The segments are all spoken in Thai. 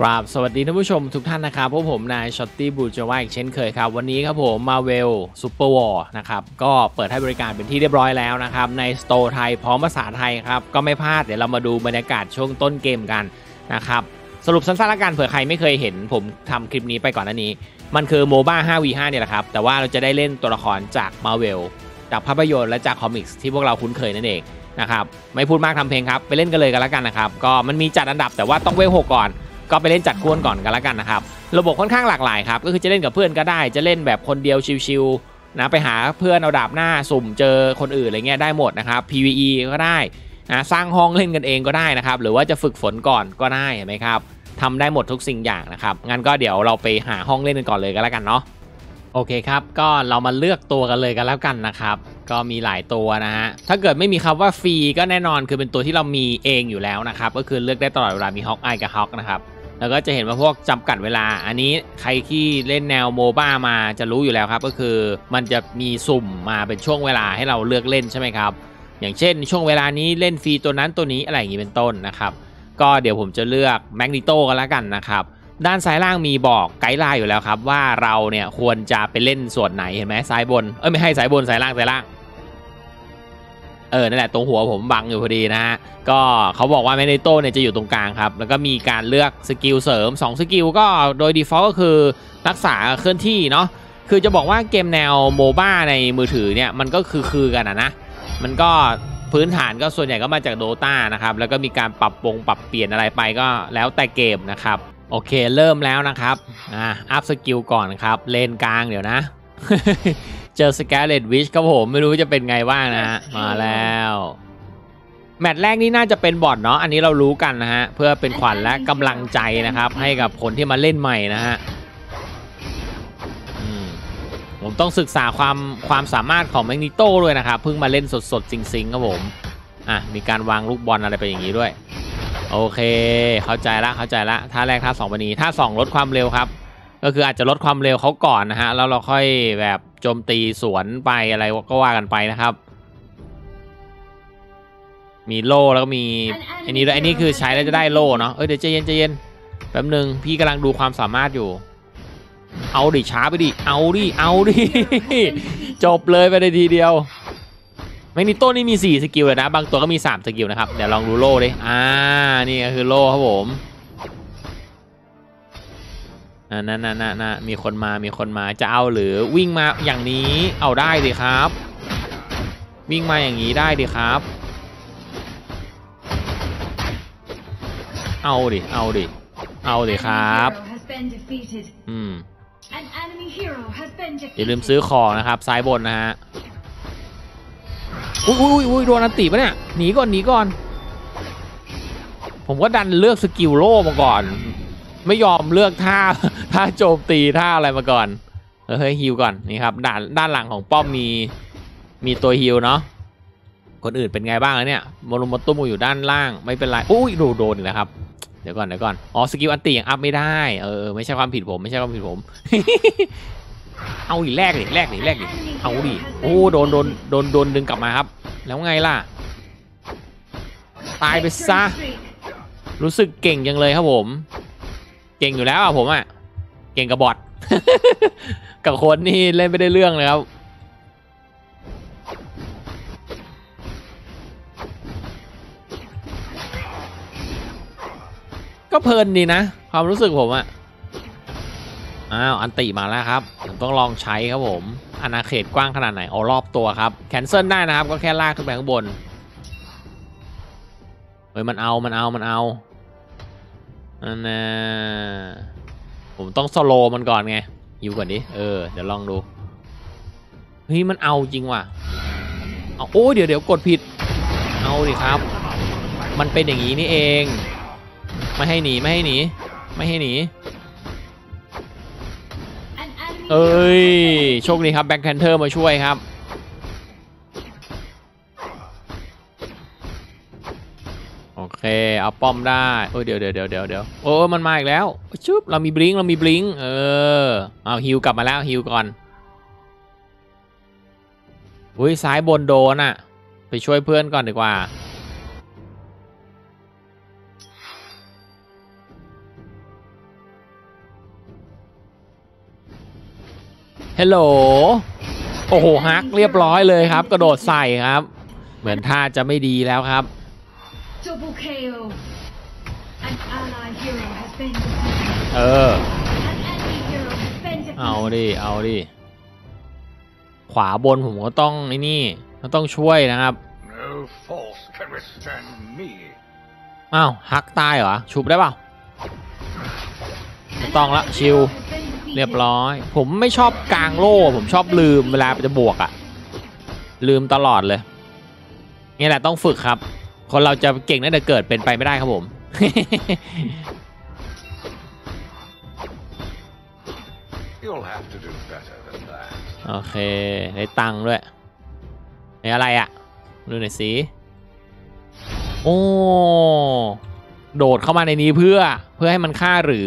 ครับสวัสดีท่านผู้ชมทุกท่านนะครับพวกผมนายช็อตตี้บูจาวาอีกเช่นเคยครับวันนี้ครับผมมาเวลซูเปอร์วอร์นะครับก็เปิดให้บริการเป็นที่เรียบร้อยแล้วนะครับในสโตร์ไทยพร้อมภาษาไทยครับก็ไม่พลาดเดี๋ยวเรามาดูบรรยากาศช่วงต้นเกมกันนะครับสรุปสั้นๆละกันเผื่อใครไม่เคยเห็นผมทำคลิปนี้ไปก่อนหน้านี้มันคือ MOBA 5v5 เนี่ยแหละครับแต่ว่าเราจะได้เล่นตัวละครจากมาเวลจากภาพยนตร์และจากคอมิกส์ที่พวกเราคุ้นเคยนั่นเองนะครับไม่พูดมากทำเพลงครับไปเล่นกันเลยกันแล้วกันนะครับก็มันมีจัดอันดับแต่ว่าต้องเวล 6ก่อนก็ไปเล่นจัดคู่ก่อนกันแล้วกันนะครับระบบค่อนข้างหลากหลายครับก็คือจะเล่นกับเพื่อนก็ได้จะเล่นแบบคนเดียวชิวๆนะไปหาเพื่อนเอาดาบหน้าสุ่มเจอคนอื่นอะไรเงี้ยได้หมดนะครับ PVE ก็ได้นะสร้างห้องเล่นกันเองก็ได้นะครับหรือว่าจะฝึกฝนก่อนก็ได้เห็นไหมครับทำได้หมดทุกสิ่งอย่างนะครับงั้นก็เดี๋ยวเราไปหาห้องเล่นกันก่อนเลยกันแล้วกันเนาะโอเคครับก็เรามาเลือกตัวกันเลยกันแล้วกันนะครับก็มีหลายตัวนะฮะถ้าเกิดไม่มีคำว่าฟรีก็แน่นอนคือเป็นตัวที่เรามีเองอยู่แล้วนะครับก็คือเลือกได้ตลอดเวลามีฮอกอายกับฮอกนะครับแล้วก็จะเห็นว่าพวกจำกัดเวลาอันนี้ใครที่เล่นแนวโมบ้ามาจะรู้อยู่แล้วครับก็คือมันจะมีสุ่มมาเป็นช่วงเวลาให้เราเลือกเล่นใช่ไหมครับอย่างเช่นช่วงเวลานี้เล่นฟรีตัวนั้นตัวนี้อะไรอย่างนี้เป็นต้นนะครับก็เดี๋ยวผมจะเลือกแมกนิโตกันแล้วกันนะครับด้านซ้ายล่างมีบอกไกด์ไลน์อยู่แล้วครับว่าเราเนี่ยควรจะไปเล่นส่วนไหนเห็นไหมซ้ายบนไม่ให้ซ้ายบนซ้ายล่างนั่นแหละตรงหัวผมบังอยู่พอดีนะฮะก็เขาบอกว่าแมกนิโตเนี่ยจะอยู่ตรงกลางครับแล้วก็มีการเลือกสกิลเสริม2สกิลก็โดย default ก็คือรักษาเคลื่อนที่เนาะคือจะบอกว่าเกมแนวโมบ้าในมือถือเนี่ยมันก็คือกันนะมันก็พื้นฐานก็ส่วนใหญ่ก็มาจากโดตานะครับแล้วก็มีการปรับเปลี่ยนอะไรไปก็แล้วแต่เกมนะครับโอเคเริ่มแล้วนะครับอัพสกิลก่อนครับเลนกลางเดี๋ยวนะ เจอสแกเลตวิชครับผมไม่รู้จะเป็นไงบ้างนะฮะมาแล้วแมตช์แรกนี่น่าจะเป็นบอทเนาะอันนี้เรารู้กันนะฮะเพื่อเป็นขวัญและกำลังใจนะครับให้กับคนที่มาเล่นใหม่นะฮะผมต้องศึกษาความสามารถของแมกนิโต้ด้วยนะครับเพิ่งมาเล่นสดๆจริงๆครับผมมีการวางลูกบอลอะไรไปอย่างนี้ด้วยโอเคเข้าใจละท่าแรกท่า2วันนี้ท่า2ลดความเร็วครับก็คืออาจจะลดความเร็วเขาก่อนนะฮะแล้วเราค่อยแบบโจมตีสวนไปอะไรก็ว่ากันไปนะครับมีโล่แล้วก็มีอันนี้ด้วยอันนี้คือใช้แล้วจะได้โล่เนาะเดี๋ยวใจเย็นแป๊บนึงพี่กำลังดูความสามารถอยู่เอาดิช้าไปดิเอาดิจบเลยไปเลยทีเดียวแมกนิโต้นี่มี4สกิลเลยนะบางตัวก็มี3สกิลนะครับเดี๋ยวลองดูโล่ดินี่ก็คือโล่ครับผมนั่นมีคนมาจะเอาหรือวิ่งมาอย่างนี้เอาได้ดิครับวิ่งมาอย่างนี้ได้ดิครับเอาดิครับอย่าลืมซื้อของนะครับซ้ายบนนะฮะอุ้ยโดนอันติปะเนี่ยหนีก่อนผมก็ดันเลือกสกิลโล่มาก่อนไม่ยอมเลือกท่าโจมตีท่าอะไรมาก่อนเฮ้ยฮิวก่อนนี่ครับด้านหลังของป้อมมีตัวฮิวเนาะคนอื่นเป็นไงบ้างเนี่ยโมโนโมตุ้มอยู่ด้านล่างไม่เป็นไรอุ้ยโดนอีกแล้วครับเดี๋ยวก่อนอ๋อสกิลอันตียังอัพไม่ได้ไม่ใช่ความผิดผม เอาดิแรกดิเอาดิโอ้โดนดึงกลับมาครับแล้วไงล่ะตายไปซะรู้สึกเก่งจังเลยครับผมเก่งอยู่แล้วผมเก่งกับบอท กับคนนี่เล่นไม่ได้เรื่องเลยครับก็เพลินดีนะความรู้สึกผมอันติมาแล้วครับผมต้องลองใช้ครับผมอาณาเขตกว้างขนาดไหนรอบตัวครับแคนเซิลได้นะครับก็แค่ลากขึ้นไปข้างบนมันเอานั่นนะผมต้องสโลมันก่อนไงฮิวก่อนดิเดี๋ยวลองดูเฮ้ยมันเอาจริงว่ะโอ้เดี๋ยวกดผิดเอาดิครับมันเป็นอย่างนี้นี่เองไม่ให้หนีโชคดีครับแบ็คแพนเทอร์มาช่วยครับโอเคเอาป้อมได้เดี๋ยวมันมาอีกแล้วชุบเรามีบลิงเอาฮิวกลับมาแล้วฮิวก่อนซ้ายบนโดนไปช่วยเพื่อนก่อนดีกว่าฮัลโหลโอ้โหฮักเรียบร้อยเลยครับกระโดดใส่ครับเหมือนท่าจะไม่ดีแล้วครับเออเอาดิเอาดิขวาบนผมก็ต้องไอ้นี่ก็ต้องช่วยนะครับอ้าวฮักตายเหรอชุบได้เปล่าต้องละชิวเรียบร้อยผมไม่ชอบกลางโล่ผมชอบลืมเวลาจะบวกอะลืมตลอดเลยนี่แหละต้องฝึกครับคนเราจะเก่งตั้งแต่เกิดเป็นไปไม่ได้ครับผม โอเคได้ตังค์ด้วยไอ้อะไรอะดูหน่อยสิโอ้โดดเข้ามาในนี้เพื่อให้มันฆ่าหรือ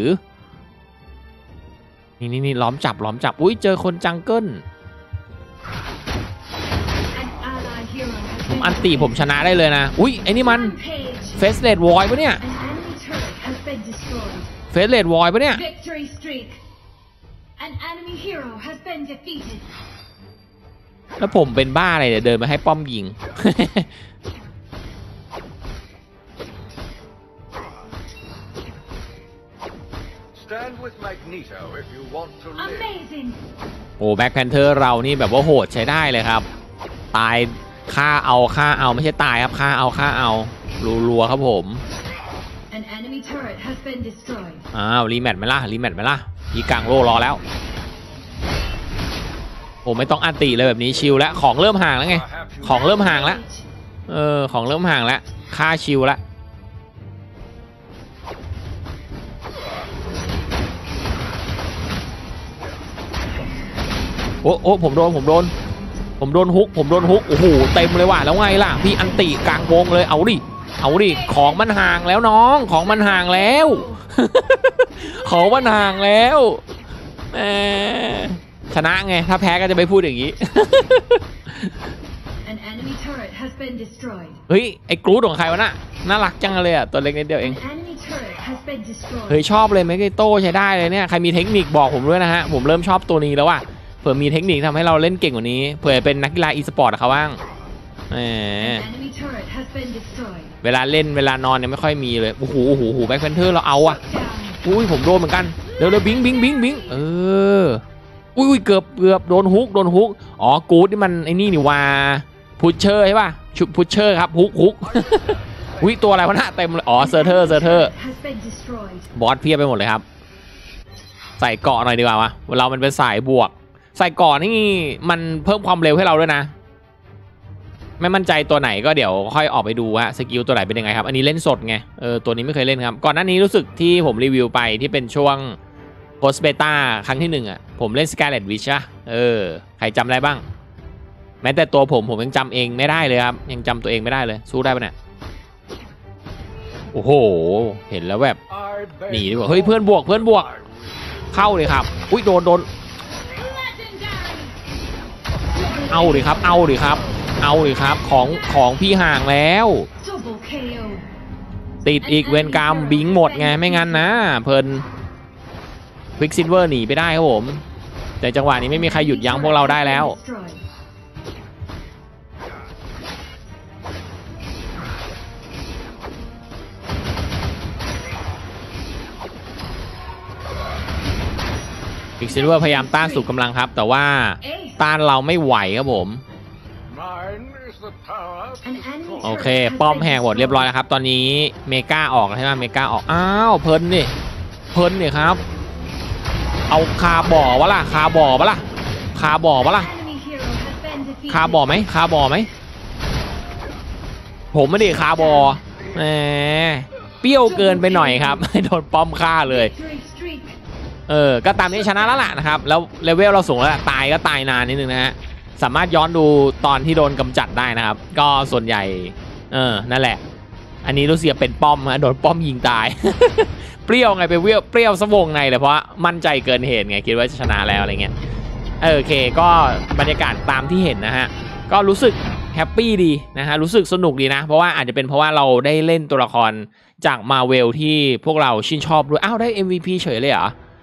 นี่ล้อมจับอุ้ยเจอคนจังเกิลผมอันตีผมชนะได้เลยนะอุ้ยไอ้นี่มันเฟสเลดวอยปะเนี่ยเฟสเลดวอยปะเนี่ยแล้วผมเป็นบ้าอะไรเดี๋ยวเดินมาให้ป้อมยิง โอ้แบ็คแพนเทอร์เรานี่แบบว่าโหดใช้ได้เลยครับตายฆ่าเอาไม่ใช่ตายครับฆ่าเอารัวครับผมอ้าวรีแมตช์ไหมล่ะพี่กลางโลรอแล้วโอ้ไม่ต้องอันติเลยแบบนี้ชิลแล้วของเริ่มห่างแล้วไงของเริ่มห่างแล้วของเริ่มห่างแล้วฆ่าชิลแล้วโอ้ผมโดนฮุกโอ้โหเต็มเลยว่ะแล้วไงล่ะพี่อันติกลางวงเลยเอาดิของมันห่างแล้วน้องของมันห่างแล้ว ของมันห่างแล้วชนะไงถ้าแพ้ก็จะไม่พูดอย่างนี้ เฮ้ยไอ้กรูดของใครวะน่ะน่ารักจังเลยอ่ะตัวเล็กนิดเดียวเองเฮ้ยชอบเลยเมกโต้ใช้ได้เลยเนี่ยใครมีเทคนิคบอกผมด้วยนะฮะผมเริ่มชอบตัวนี้แล้วว่ะเผื่อมีเทคนิคทำให้เราเล่นเก่งกว่านี้เผื่อเป็นนักกีฬาอีสปอร์ตเขาบ้างเวลาเล่นเวลานอนเนี่ยไม่ค่อยมีเลยโอ้โหแบ็คแพนเทอร์เราเอาอ่ะอุ้ยผมโดนเหมือนกันเร็วบิงอุ้ยเกือบโดนฮุกอ๋อกูดนี่มันไอ้นี่นี่ว่าพุชเชอร์ใช่ป่ะชุดพุชเชอร์ครับฮุกอุ้ยตัวอะไรวะหน้าเต็มเลยอ๋อเซอร์เทอร์บอสเพียบไปหมดเลยครับใส่เกาะหน่อยดีกว่าวะเรามันเป็นสายบวกใส่เกาะนี่มันเพิ่มความเร็วให้เราด้วยนะไม่มั่นใจตัวไหนก็เดี๋ยวค่อยออกไปดูฮะสกิลตัวไหนเป็นยังไงครับอันนี้เล่นสดไงตัวนี้ไม่เคยเล่นครับก่อนหน้านี้รู้สึกที่ผมรีวิวไปที่เป็นช่วงโพสเบต้าครั้งที่1อ่ะผมเล่น Scarlet Witch อะใครจำได้บ้างแม้แต่ตัวผมยังจำเองไม่ได้เลยครับยังจำตัวเองไม่ได้เลยสู้ได้ปะเนี่ยโอ้โหเห็นแล้วแบบหนีดีกว่าเฮ้ยเพื่อนบวกเข้าเลยครับอุ้ยโดนเอาดิครับของพี่ห่างแล้วติดอีกเวนกรรมบิงหมดไงไม่งั้นนะเพลินควิกซิลเวอร์หนีไปได้ครับผมแต่จังหวะนี้ไม่มีใครหยุดยั้งพวกเราได้แล้วควิกซิลเวอร์พยายามต้านสุดกำลังครับแต่ว่าต้านเราไม่ไหวครับผมโอเคป้อมแหกหมดเรียบร้อยแล้วครับตอนนี้เมกาออกใช่ไหมเมกาออกอ้าวเพลินนี่ครับเอาคาบ่อวะล่ะคาบ่อไหมคาบ่อไหมผมไม่ได้คาบ่อแหมเปรี้ยวเกินไปหน่อยครับโดนป้อมฆ่าเลยก็ตามนี้ชนะแล้วล่ะนะครับแล้วเลเวลเราสูงแล้วตายก็ตายนานนิดนึงนะฮะสามารถย้อนดูตอนที่โดนกำจัดได้นะครับก็ส่วนใหญ่นั่นแหละอันนี้รู้สึกเป็นป้อมโดนป้อมยิงตาย เปรี้ยวไงไปเปรี้ยวสวงในเลยเพราะมั่นใจเกินเหตุไงคิดว่าจะชนะแล้วอะไรเงี้ยโอเคก็บรรยากาศตามที่เห็นนะฮะก็รู้สึกแฮปปี้ดีนะฮะรู้สึกสนุกดีนะเพราะว่าอาจจะเป็นเพราะว่าเราได้เล่นตัวละครจากมาเวลที่พวกเราชื่นชอบด้วยอ้าวได้ MVP เฉยเลยเหรอ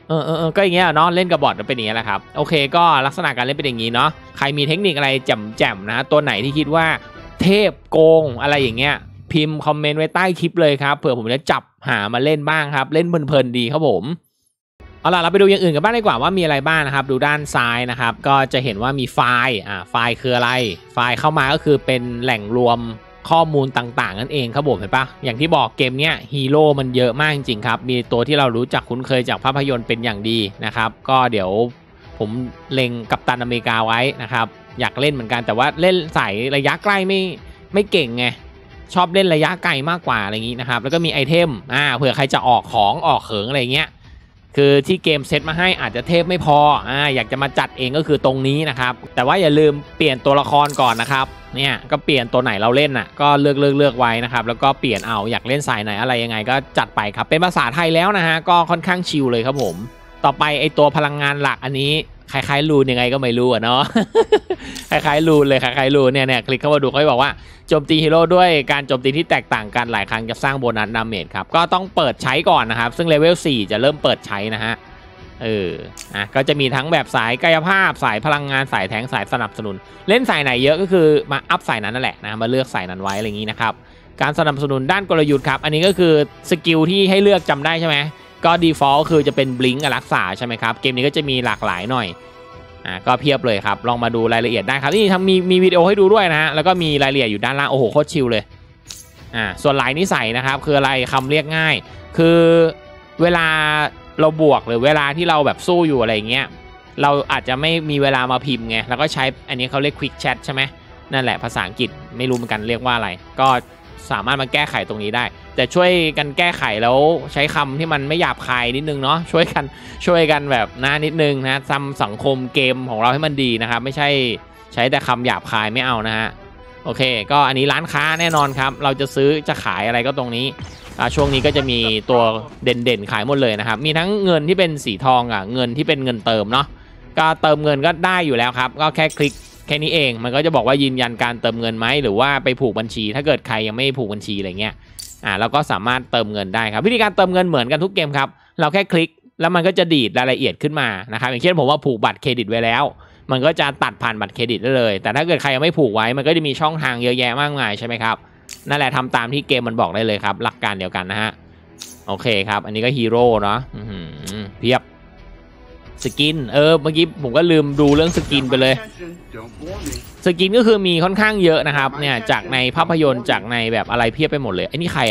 ก็อย่างเงี้ยเนาะเล่นกับบอทเป็นอย่างเงี้ยแหละครับโอเคก็ลักษณะการเล่นเป็นอย่างงี้เนาะใครมีเทคนิคอะไรแจ่มๆนะตัวไหนที่คิดว่าเทพโกงอะไรอย่างเงี้ยพิมพ์คอมเมนต์ไว้ใต้คลิปเลยครับเผื่อผมจะจับหามาเล่นบ้างครับเล่นเพลินๆดีครับผมเอาล่ะเราไปดูอย่างอื่นกันบ้างดีกว่าว่ามีอะไรบ้างนะครับดูด้านซ้ายนะครับก็จะเห็นว่ามีไฟล์ไฟล์คืออะไรไฟล์เข้ามาก็คือเป็นแหล่งรวมข้อมูลต่างๆนั่นเองครับผมเห็นปะอย่างที่บอกเกมเนี้ยฮีโร่มันเยอะมากจริงๆครับมีตัวที่เรารู้จักคุ้นเคยจากภาพยนตร์เป็นอย่างดีนะครับก็เดี๋ยวผมเล็งกัปตันอเมริกาไว้นะครับอยากเล่นเหมือนกันแต่ว่าเล่นสายระยะใกล้ไม่เก่งไงชอบเล่นระยะไกลมากกว่าอะไรอย่างนี้นะครับแล้วก็มีไอเทมเผื่อใครจะออกของออกเขิงอะไรเงี้ยคือที่เกมเซตมาให้อาจจะเทพไม่พออยากจะมาจัดเองก็คือตรงนี้นะครับแต่ว่าอย่าลืมเปลี่ยนตัวละครก่อนนะครับเนี่ยก็เปลี่ยนตัวไหนเราเล่นก็เลือกไว้นะครับแล้วก็เปลี่ยนเอาอยากเล่นสายไหนอะไรยังไงก็จัดไปครับเป็นภาษาไทยแล้วนะฮะก็ค่อนข้างชิลเลยครับผมต่อไปไอตัวพลังงานหลักอันนี้คล้ายๆรูนยังไงก็ไม่รู้เนาะ คล้ายๆรูนเลยคล้ายๆรูนเนี่ยคลิกเข้ามาดูเขาบอกว่าโจมตีฮีโร่ด้วยการโจมตีที่แตกต่างกันหลายครั้งจะสร้างโบนัสดาเมจครับก็ต้องเปิดใช้ก่อนนะครับซึ่งเลเวล4จะเริ่มเปิดใช้นะฮะก็จะมีทั้งแบบสายกายภาพสายพลังงานสายแทงสายสนับสนุนเล่นสายไหนเยอะก็คือมาอัพสายนั้นนั่นแหละนะมาเลือกสายนั้นไว้อะไรอย่างนี้นะครับการสนับสนุนด้านกลยุทธ์ครับอันนี้ก็คือสกิลที่ให้เลือกจำได้ใช่ไหมก็ default คือจะเป็นบลิงก์กับรักษาใช่ไหมครับเกมนี้ก็จะมีหลากหลายหน่อยก็เพียบเลยครับลองมาดูรายละเอียดได้ครับนี่มีวิดีโอให้ดูด้วยนะฮะแล้วก็มีรายละเอียดอยู่ด้านล่างโอ้โหโคตรชิลเลยส่วนหลายนิสัยนะครับคืออะไรคำเรียกง่ายคือเวลาเราบวกหรือเวลาที่เราแบบสู้อยู่อะไรเงี้ยเราอาจจะไม่มีเวลามาพิมพ์ไงแล้วก็ใช้อันนี้เขาเรียก quick chat ใช่ไหมนั่นแหละภาษาอังกฤษไม่รู้เหมือนกันเรียกว่าอะไรก็สามารถมาแก้ไขตรงนี้ได้แต่ช่วยกันแก้ไขแล้วใช้คำที่มันไม่หยาบคายนิดนึงเนาะช่วยกันแบบนิดนึงนะทำสังคมเกมของเราให้มันดีนะครับไม่ใช่ใช้แต่คำหยาบคายไม่เอานะฮะโอเคก็อันนี้ร้านค้าแน่นอนครับเราจะซื้อจะขายอะไรก็ตรงนี้ช่วงนี้ก็จะมีตัวเด่นๆขายหมดเลยนะครับมีทั้งเงินที่เป็นสีทองเงินที่เป็นเงินเติมเนาะก็เติมเงินก็ได้อยู่แล้วครับก็แค่คลิกแค่นี้เองมันก็จะบอกว่ายืนยันการเติมเงินไหมหรือว่าไปผูกบัญชีถ้าเกิดใครยังไม่ผูกบัญชีอะไรเงี้ยเราก็สามารถเติมเงินได้ครับวิธีการเติมเงินเหมือนกันทุกเกมครับเราแค่คลิกแล้วมันก็จะดีดรายละเอียดขึ้นมานะครับอย่างเช่นผมว่าผูกบัตรเครดิตไว้แล้วมันก็จะตัดผ่านบัตรเครดิตได้เลยแต่ถ้าเกิดใครยังไม่ผูกไว้มันก็จะมีช่องทางเยอะแยะมากมายใช่ไหมครับนั่นแหละทำตามที่เกมมันบอกได้เลยครับหลักการเดียวกันนะฮะโอเคครับอันนี้ก็ฮีโร่เนาะเพียบสกินเมื่อกี้ผมก็ลืมดูเรื่องสกินไปเลยสกินก็คือมีค่อนข้างเยอะนะครับเนี่ยจากในภาพยนตร์จากในแบบอะไรเพียบไปหมดเลยไอ้นี่ใคร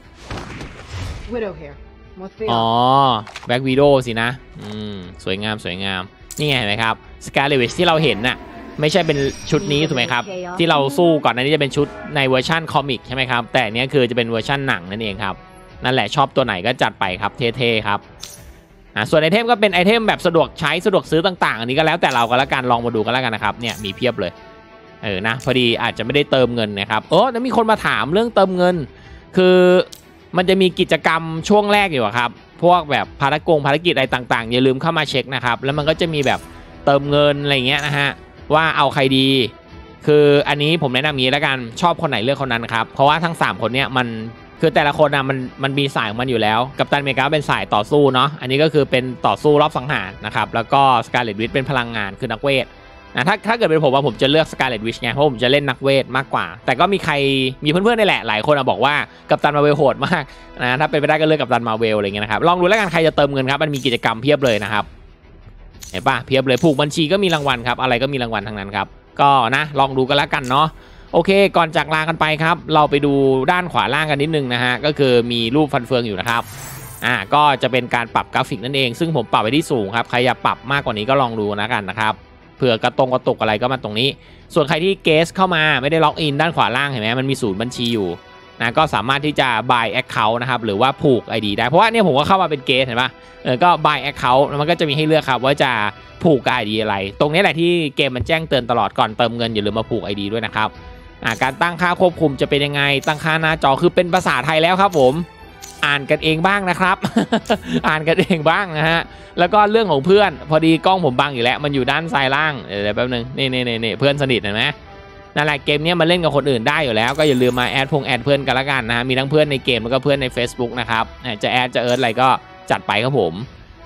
อ๋อแบ็กวีโดสินะสวยงามนี่ไงเห็นไหมครับสกาเลตวิชที่เราเห็นน่ะไม่ใช่เป็นชุดนี้ถูกไหมครับที่เราสู้ก่อนหน้านี้จะเป็นชุดในเวอร์ชันคอมิกใช่ไหมครับแต่เนี้ยคือจะเป็นเวอร์ชันหนังนั่นเองครับนั่นแหละชอบตัวไหนก็จัดไปครับเท่ๆครับส่วนไอเทมก็เป็นไอเทมแบบสะดวกใช้สะดวกซื้อต่างๆอันนี้ก็แล้วแต่เราก็แล้วกันลองมาดูกันแล้วกันนะครับเนี่ยมีเพียบเลยนะพอดีอาจจะไม่ได้เติมเงินนะครับแล้วมีคนมาถามเรื่องเติมเงินคือมันจะมีกิจกรรมช่วงแรกอยู่ครับพวกแบบภารกิจอะไรต่างๆอย่าลืมเข้ามาเช็คนะครับแล้วมันก็จะมีแบบเติมเงินอะไรเงี้ยนะฮะว่าเอาใครดีคืออันนี้ผมแนะนำอย่างนี้แล้วกันชอบคนไหนเลือกคนนั้นครับเพราะว่าทั้ง3คนเนี่ยมันคือแต่ละคนมันมีสายของมันอยู่แล้วกัปตันอเมริกาเป็นสายต่อสู้เนาะอันนี้ก็คือเป็นต่อสู้รอบสังหารนะครับแล้วก็สการ์เล็ตวิชเป็นพลังงานคือนักเวทถ้าเกิดเป็นผมว่าผมจะเลือกสการ์เล็ตวิชไงเพราะผมจะเล่นนักเวทมากกว่าแต่ก็มีใครมีเพื่อนๆนี่แหละหลายคนบอกว่ากัปตันมาเวลโหดมากนะถ้าเป็นไปได้ก็เลือกกัปตันมาเวลอะไรเงี้ยนะครับลองดูแล้วกันใครจะเติมเงินครับมันมีกิจกรรมเพียบเลยนะครับเห็นป่ะเพียบเลยผูกบัญชีก็มีรางวัลครับอะไรก็มีรางวัลทั้งนั้นครับก็นะลองดูกันแล้วกันเนาะโอเคก่อนจากลากันไปครับเราไปดูด้านขวาล่างกันนิดนึงนะฮะก็คือมีรูปฟันเฟืองอยู่นะครับก็จะเป็นการปรับกราฟิกนั่นเองซึ่งผมปรับไปที่สูงครับใครอยากปรับมากกว่านี้ก็ลองดูนะกันนะครับเผื่อกระตุกอะไรก็มาตรงนี้ส่วนใครที่เกสเข้ามาไม่ได้ล็อกอินด้านขวาล่างเห็นไหมมันมีศูนย์บัญชีอยู่นะก็สามารถที่จะ buy account นะครับหรือว่าผูก ID ได้เพราะว่าเนี่ยผมก็เข้ามาเป็นเกสเห็นปะก็ buy account มันก็จะมีให้เลือกครับว่าจะผูก ID อะไรตรงนี้แหละที่เกมมันแจ้งเตือนตลอดก่อนเติมเงินอย่าลืมมาผูก ID ด้วยนะครับการตั้งค่าควบคุมจะเป็นยังไงตั้งค่าหน้าจอคือเป็นภาษาไทยแล้วครับผมอ่านกันเองบ้างนะครับ อ่านกันเองบ้างนะฮะแล้วก็เรื่องของเพื่อนพอดีกล้องผมบังอยู่แล้วมันอยู่ด้านซ้ายล่างเดี๋ยวแป๊บนึงนี่เพื่อนสนิทเห็นไหมนั่นแหละเกมนี้มาเล่นกับคนอื่นได้อยู่แล้วก็อย่าลืมมาแอดเพื่อนกันละกันนะฮะมีทั้งเพื่อนในเกมแล้วก็เพื่อนใน Facebook นะครับจะแอดจะอะไรก็จัดไปครับผม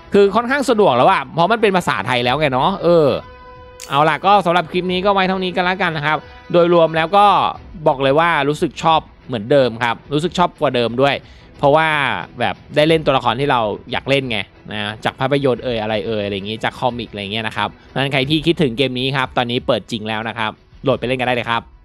คือค่อนข้างสะดวกแล้วอะเพราะมันเป็นภาษาไทยแล้วไงเนาะเอาล่ะก็สำหรับคลิปนี้ก็ไว้เท่านี้กันแล้วกันนะครับโดยรวมแล้วก็บอกเลยว่ารู้สึกชอบเหมือนเดิมครับรู้สึกชอบกว่าเดิมด้วยเพราะว่าแบบได้เล่นตัวละครที่เราอยากเล่นไงนะจากภาพยนตร์อะไรอย่างงี้จากคอมิกอะไรเงี้ยนะครับนั้นใครที่คิดถึงเกมนี้ครับตอนนี้เปิดจริงแล้วนะครับโหลดไปเล่นกันได้เลยครับ